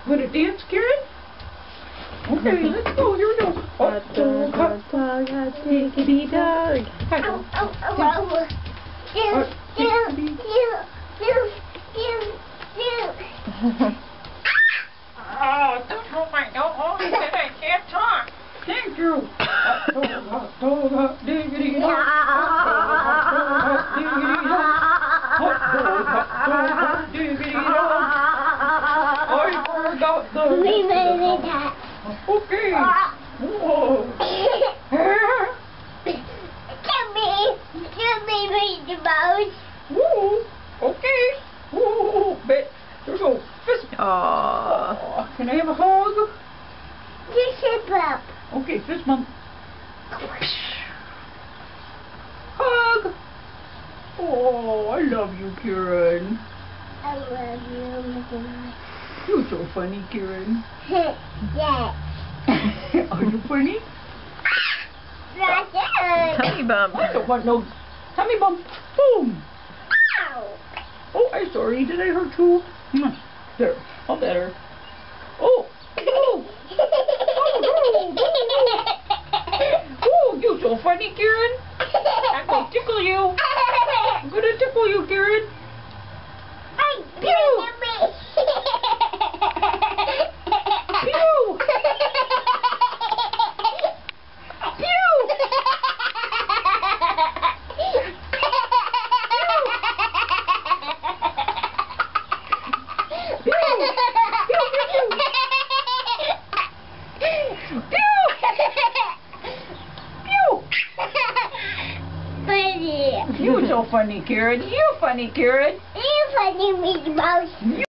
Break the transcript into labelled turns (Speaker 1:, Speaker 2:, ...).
Speaker 1: Wanna dance, Kieran? Okay, let's go. Here we go.
Speaker 2: Hot dog, hot diggity dog.
Speaker 1: Oh, don't hold my nose. I can't talk. Thank you. Hot dog, hot diggity dog. Hot dog, hot diggity dog. I forgot the... Okay. Whoa. Woo. Okay. Woo. But there's no fist.
Speaker 2: Aww.
Speaker 1: Can I have a hug?
Speaker 3: Fist bump.
Speaker 1: Okay, fist bump. Hug. Oh, I love you, Kieran.
Speaker 3: I love you.
Speaker 1: You're so funny, Kieran.
Speaker 3: Yeah.
Speaker 1: Are you funny?
Speaker 2: Tummy bump.
Speaker 1: I don't want no tummy bump. Boom.
Speaker 3: Ow.
Speaker 1: Oh, I'm sorry. Did I hurt you? There. All better. Oh. Oh. Oh, you're so funny, Kieran. I'm going to tickle you. I'm going to tickle you, Kieran. Pew. Pew. You're so funny, Kieran. You're funny, Kieran.
Speaker 3: You're funny, Mickey Mouse.